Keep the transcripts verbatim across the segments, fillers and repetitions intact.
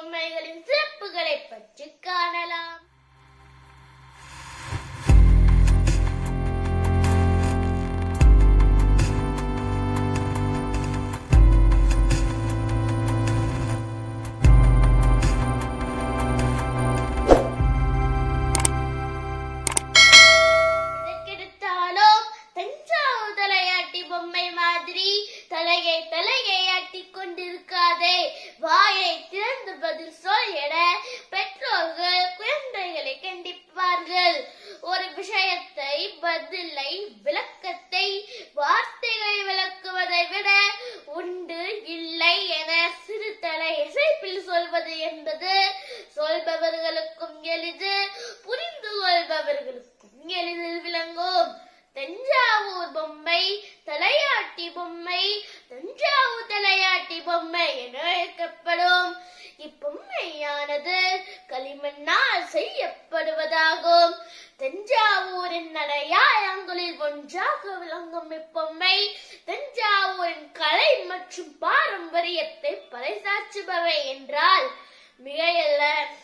பொம்மைகளின் சிறப்புகளை பற்றி காணலாம். தலையை தலையை ஆட்டிக் கொண்டிருக்காதே, வாயை திறந்து பதில் சொல் என பெற்றோர்கள் குழந்தைகளை கண்டிப்பார்கள். ஒரு விஷயத்தை, பதிலை, விளக்கத்தை வார்த்தைகளை விளக்குவதை விட உண்டு இல்லை என சிறு தலை இசைப்பில் சொல்வது என்பது சொல்பவர்களுக்கும் எளிது, புரிந்து கொள்பவர்களுக்கும் எளிதில் விளங்கும். தஞ்சாவூர் பொம்மை, தலையாட்டி பொம்மை, தஞ்சாவூர் தலையாட்டி பொம்மை என அழைக்கப்படும். இப்பொம்மையானது களிமண்ணால் செய்யப்படுவதாகும். தஞ்சாவூரின் அடையாளங்களில் ஒன்றாக விளங்கும் இப்பொம்மை தஞ்சாவூரின் கலை மற்றும் பாரம்பரியத்தை பறைசாற்றுபவை என்றால் மிகையல்ல.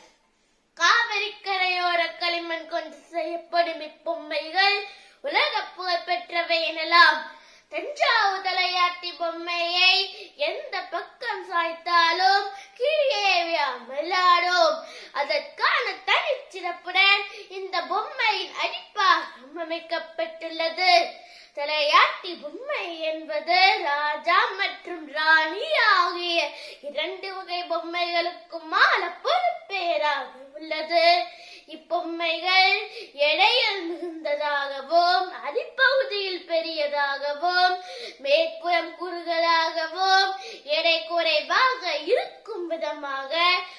காவிரி கரையோர களிமண் கொண்டு செய்யப்படும் இப்பொம்மைகள் உலக புகழ் பெற்றவை எனலாம். தஞ்சாவூர் தலையாட்டி பொம்மையை எந்த பக்கம் சாய்த்தாலும் கீழே விழாடும். அதற்கான தனிச்சிறப்புடன் இந்த பொம்மையின் அடிப்பாகம் அமைக்கப்பட்டுள்ளது. தலையாட்டி பொம்மை என்பது ராஜா மற்றும் ராணி ஆகிய இரண்டு வகை பொம்மைகளுக்குமான பொறுப்பேறாக உள்ளது. இப்பொம்மைகள் எடையில் மிகுந்ததாகவும் அடிப்பகுதியில் பெரியதாகவும் மேற்புறம் குறுகலாகவும் எடை குறைவாக இருக்கும் விதமாக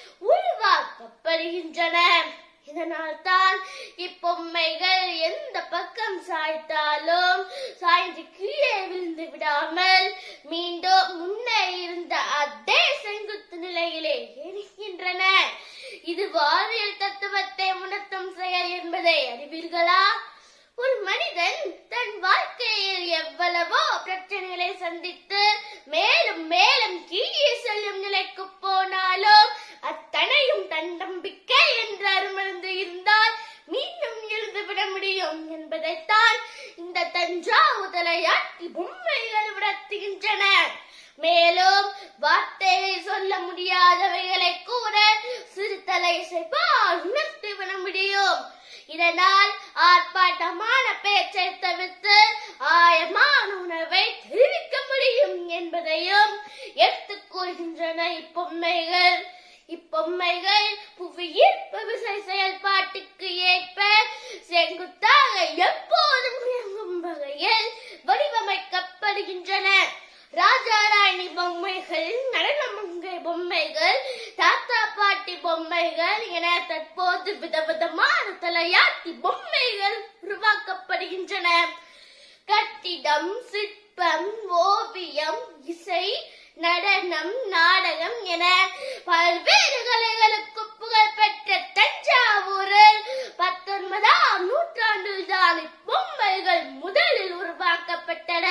உருவாக்கப்படுகின்றன. இதனால் தான் இப்பொம்மைகள் எந்த பக்கம் சாய்த்தாலும் சாய்ந்து கீழே விழுந்து விடாமல் மீண்டும் முன்னே இருந்த அதே செங்குத்து நிலையிலே இருக்கின்றன. இது வாழ்வியல் தத்துவத்தை உணர்த்தும் செயல் என்பதை அறிவீர்களா? ஒரு மனிதன் தன் வாழ்க்கையில் எவ்வளவோ பிரச்சனைகளை சந்தித்து மேலும் மேலும் கீழே செல்லும் நிலைக்கு போனாலும் அத்தனையும் தன்னம்பிக்கை என்ற அருமருந்து இருந்தால் மீண்டும் எழுந்துவிட முடியும் என்பதைத்தான் இந்த தஞ்சாவூர் தலையாட்டி பொம்மைகள் உணர்த்துகின்றன. மேலும் வார்த்தையை சொல்ல முடியாதவைகளை கூட சிறு தலை இசைப்பால் உணர்த்திவிட முடியும். இதனால் ஆர்ப்பாட்டமான பேச்சை தவிர்த்து ஆயமான உணர்வை தெரிவிக்க முடியும் என்பதையும் எடுத்துக் கூறுகின்றன இப்பொம்மைகள். இப்பொம்மைகள் புவியீர்ப்பு விசை செயல்பாட்டுக்கு ஏற்ப செங்குத்தாக எப்போதும் இயங்கும் வகையில் வடிவமைக்கப்படுகின்றன. ராஜா ராணி பொம்மைகள், நடனமங்கை பொம்மைகள், தாத்தா பாட்டி பொம்மைகள் என தற்போது விதவிதமான தலையாட்டி பொம்மைகள் உருவாக்கப்படுகின்றன. கட்டிடம், சிற்பம், ஓவியம், இசை, நடனம், நாடகம் என பல்வேறு கலைகளுக்கு புகழ் பெற்ற தஞ்சாவூரில் பத்தொன்பதாம் நூற்றாண்டில் தான் இப்பொம்மைகள் முதலில் உருவாக்கப்பட்டன.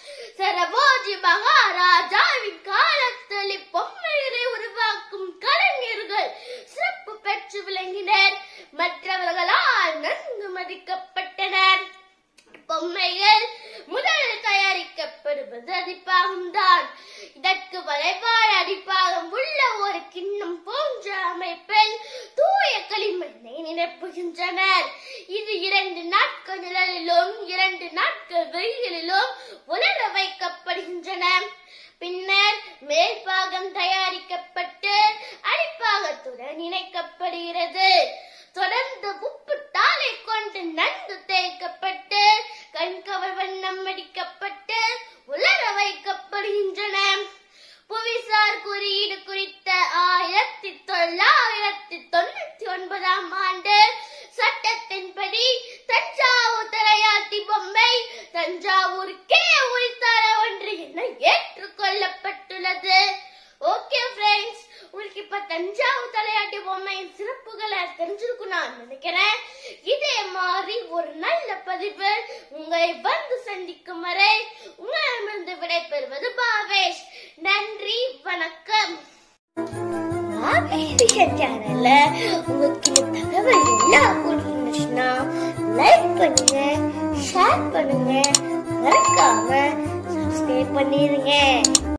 சரபோஜி மகாராஜாவின் காலத்தில் இப்பொம்மைகளை உருவாக்கும் கலைஞர்கள் சிறப்பு பெற்று விளங்கினர், மற்றவர்களால் நன்கு மதிக்கப்பட்டனர். பொம்மைகள் முதலில் தயாரிக்கப்படுவது அடிப்பாகம்தான். இதற்கு வளைவான அடிப்பாகம் உள்ள ஒரு கிண்ணம் போன்ற அமைப்பில் தூய களிமண்ணை நிரப்புகின்றனர். இது இரண்டு நாட்கள் நிழலிலும் இரண்டு நாட்கள் வெயிலிலும் உலர வைக்கப்படுகின்றன. பின்னர் மேல்பாகம் தயாரிக்கப்பட்டு அடிப்பாகத்துடன் இணைக்கப்படுகிறது. தொடர்ந்து உப்பு தாளை கொண்டு நன்கு தேய்க்கப்பட்டு கண்கவர் வண்ணம் அடிக்கப்பட்டு உலர வைக்கப்படுகின்றன. புவிசார் குறியீடு குறித்த ஆயிரத்தி தொள்ளாயிரத்தி தொண்ணூத்தி ஒன்பதாம் ஆண்டு சட்டத்தின்படி தஞ்சாவூர் தலையாட்டி பொம்மை தஞ்சாவூருக்கே உரித்தான ஒன்று என ஏற்றுக்கொள்ளப்பட்டுள்ளது. ஓகே ஃப்ரெண்ட்ஸ், உங்களுக்கு இப்ப தஞ்சாவூர் தலையாட்டி பொம்மையின் சிறப்புகளை தெரிஞ்சிருக்கும் நான் நினைக்கிறேன். இதே மாதிரி ஒரு நல்ல பதிவு உங்களை வந்து சந்திக்கும் வரை உங்களிடமிருந்து விடைபெறுவது பாவேஷ். நன்றி, வணக்கம். டைவிஷன் சேனல்ல உங்களுக்கு இந்த தகவல் எல்லாம் பிடிச்சிருந்துச்சுன்னா லைக் பண்ணுங்க, ஷேர் பண்ணுங்க, மறக்காம சப்ஸ்கிரைப் பண்ணிருங்க.